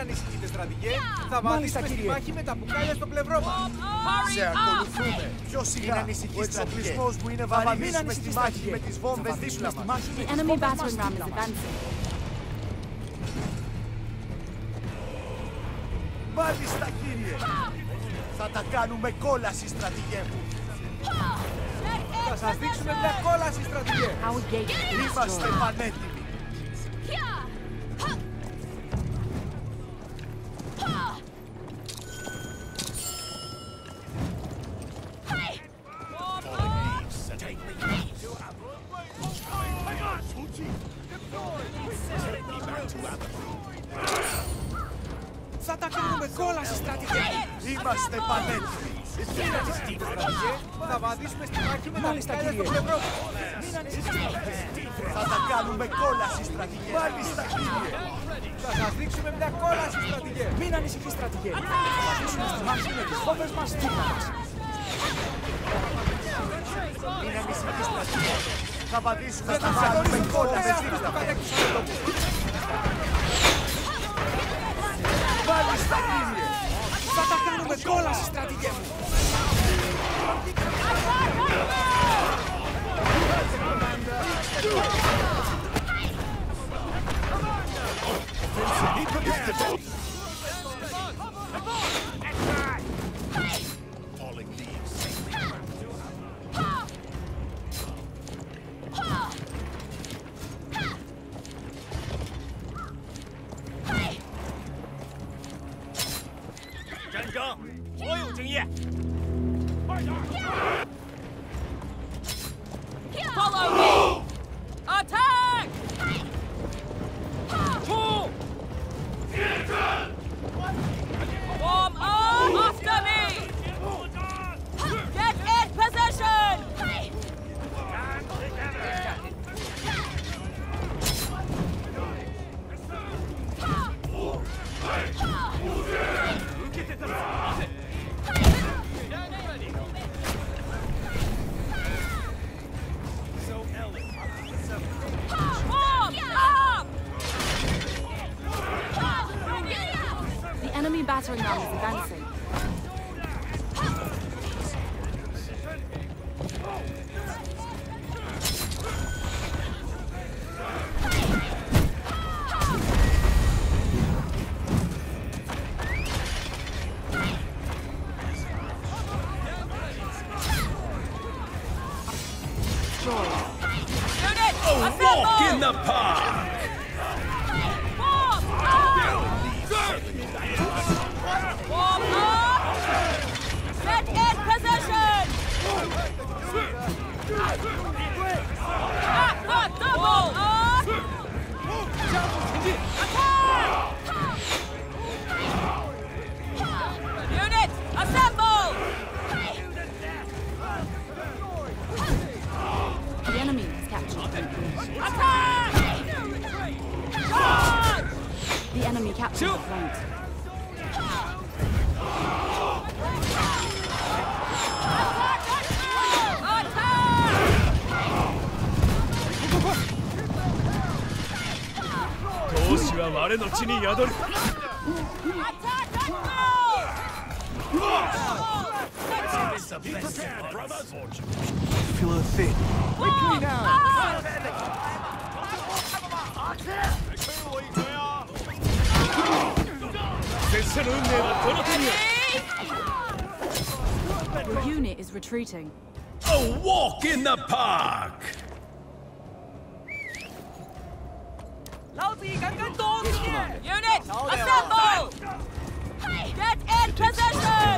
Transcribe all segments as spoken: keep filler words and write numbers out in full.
ανησυχείτε, στρατηγέ. Θα βαδίσουμε στη μάχη με τα μπουκάλια στο πλευρό μας. Σε ακολουθούμε. Πιο σιγά. Ο εξοπλισμός μου είναι βαρύ. Θα βαδίσουμε στη μάχη με τις βόμβες δίπλα μας. The enemy battering ram is advancing. Μάλιστα, κύριε. Θα τα κάνουμε κόλαση, στρατηγέ μου. Θα σας δείξουμε μια κόλαση, στρατηγέ. Our gate is Είμαστε destroyed. πανέτοιμοι. Θα τα κάνουμε κόλαση, στρατηγέ. Είμαστε πανέτοιμοι. Μην ανησυχείτε, στρατηγέ. Θα βαδίσουμε στη μάχη με τα μπουκάλια στο πλευρό μας. Μην ανησυχείτε. Θα τα κάνουμε κόλαση, στρατηγέ. Μάλιστα, κύριε. Θα σας δείξουμε μια κόλαση, στρατηγέ. Μην ανησυχείς, στρατηγέ. Θα βαδίσουμε στη μάχη με τις βόμβες μας δίπλα μας. Μην ανησυχείς, στρατηγέ. Θα βαδίσουμε στη μάχη με κόλαση δίπλα μας. Μάλιστα, κύριε. Θα τα κάνουμε κόλαση, στρατηγέ μου. Follow me! Attack! Warm up after me! Get in position! Warm up! The enemy battering ram is advancing. Unit, assemble! Walk in the park! Warm up! Warm up! Get in position! Back the double! Up! Attack! Unit, assemble! The enemy has captured the point. Attack! Charge! The enemy captured the point. Feel a thing. Quickly now! Your unit is retreating. A walk in the park! Unit, assemble! Get in position!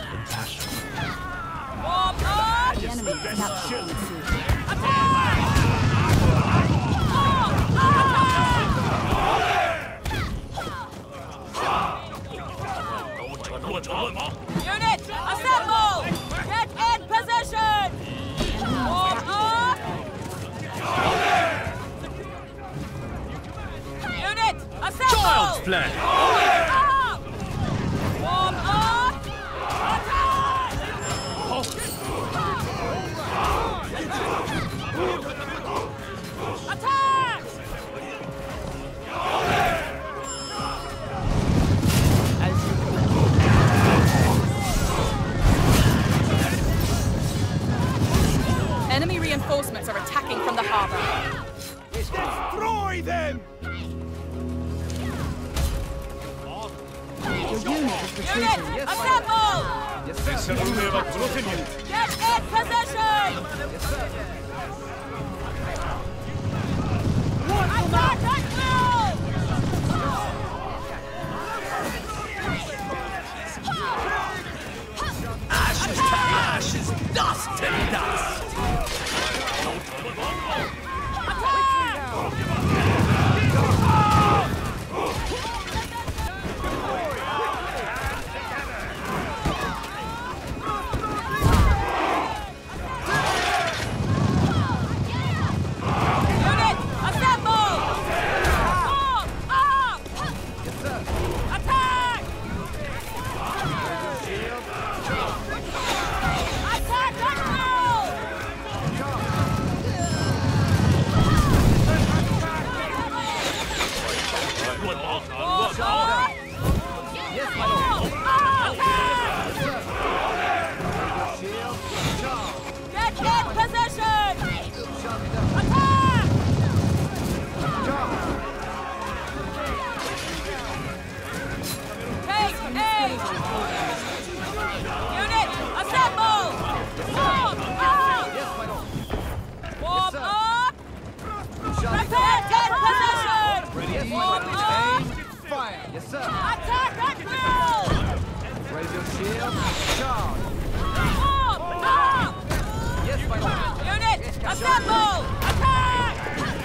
Warm up! The enemy has captured the point. Attack! Unit, assemble! Get in position! Warm up! Unit, assemble! Child's play! Up! Warm up! Attack! Attack! unit is retreating. Unit, assemble! Yes, sir. Get in position! Attack at will! Ashes to ashes, dust to dust. Unit, assemble! Form up! Attack! Attack at will! Yes, my lord. Get in position! Attack! Take aim! Unit, assemble! Form up! Yes, my lord. Form sir. up! Prepare, get position! Form up! Fire. Yes, sir. Attack at will! Raise your shield. Charge. Form up! Yes, my lord. Unit, assemble! Attack!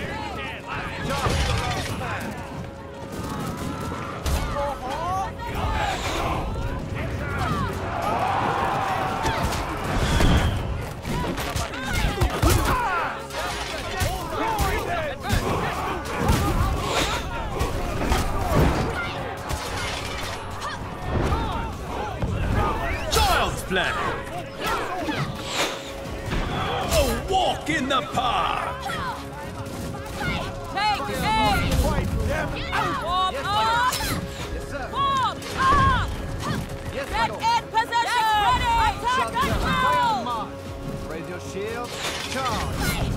Child's play. A walk in the park. Take aim! Form up! Yes, sir. Form up! Yes, my Get lord. in position! Ready! Attack at will! Raise your shield. Charge.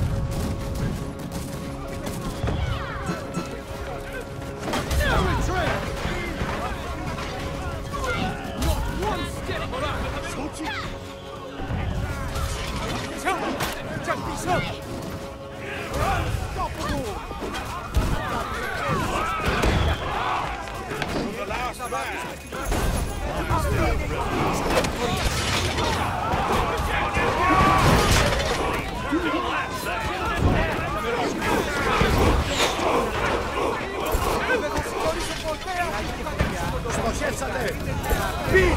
Στοχεύσατε! Πιν!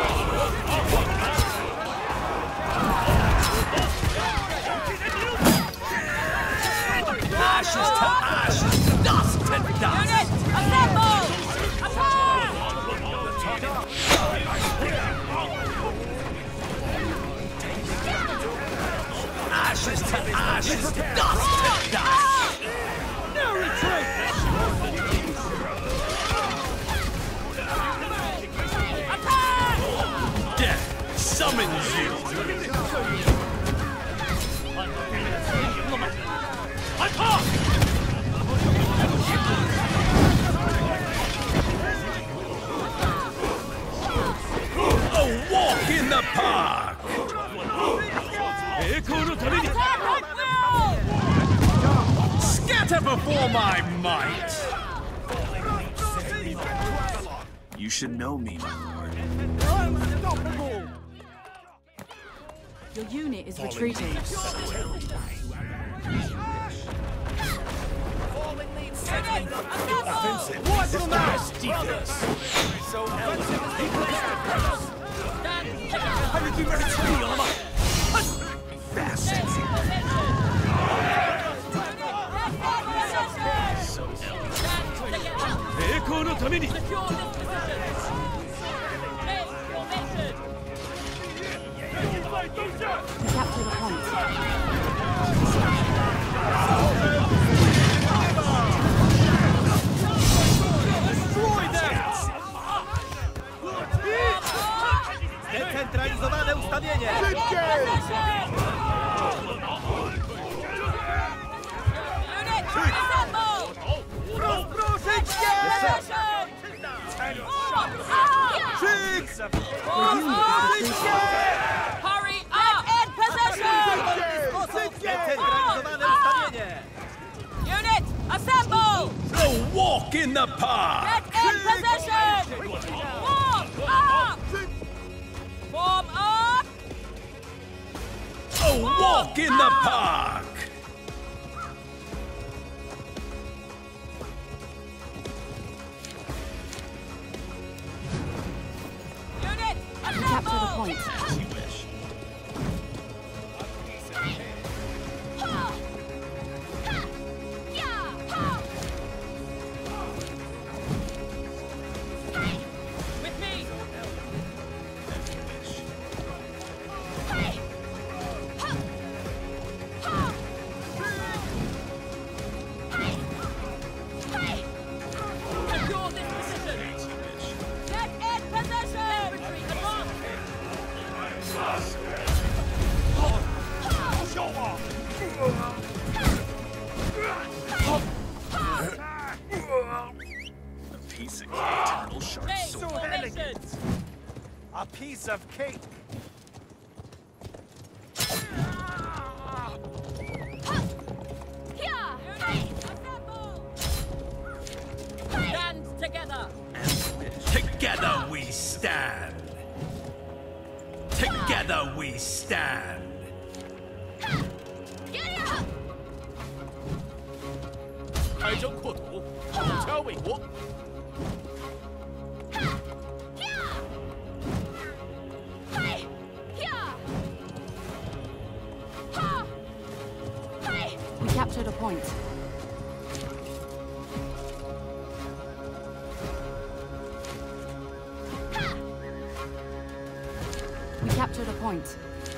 Ashes to ashes, dust to dust. Unit, assemble! Attack! Ashes to ashes, dust to dust. No retreat. Attack! Death summons you. A walk in the park. Attack at will! Scatter before my might. You should know me, my lord. Your unit is retreating. Unit, assemble! What's the mass defense? Fast. Capture the point. Zdecentralizowane ustawienie! Unit, assemble! Rozproszyć się! Position! Form up! Hurry up! In possession! Unit, assemble! A walk in the park! Get in possession! Form up! Form up! A walk in the park! Unit, Capture the assemble! point. As you wish. With me! As you wish. Secure this position! As you wish. Get in possession! Infantry, advance! A piece of cake, little sharp Take sword. formations! A piece of cake. Unit, assemble! Stand together! Together we stand. Together we stand. We captured a point. We captured a point.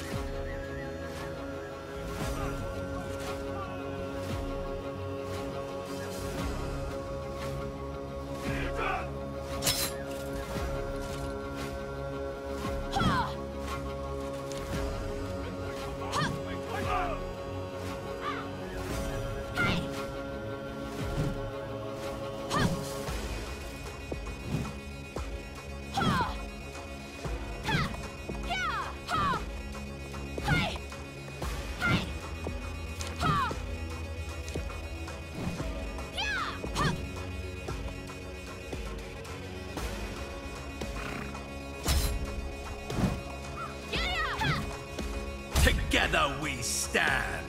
Together we stand.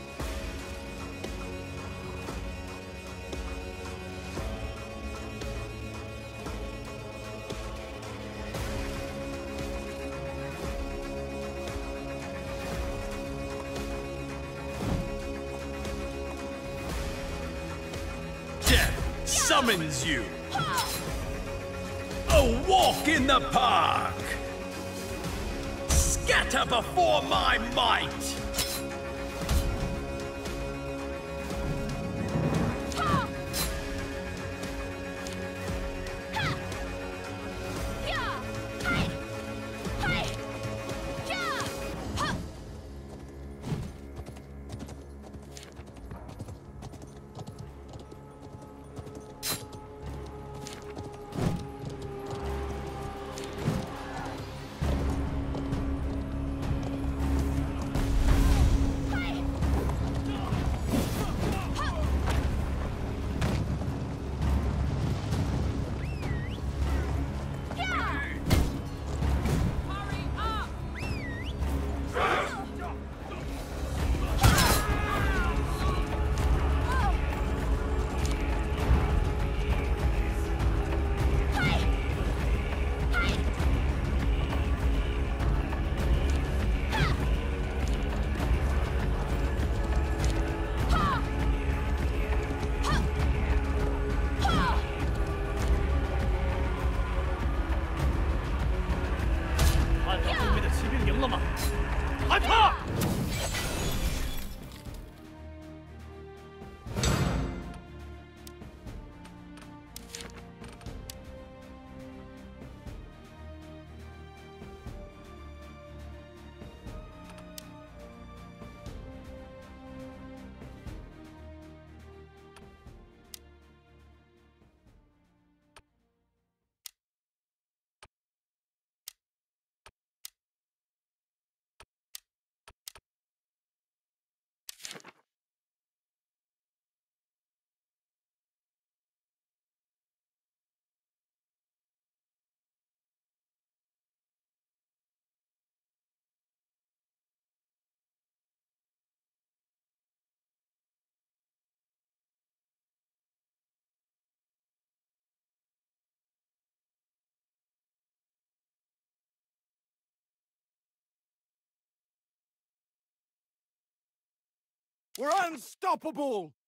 Death summons you. A walk in the park. Scatter before my might! We're unstoppable!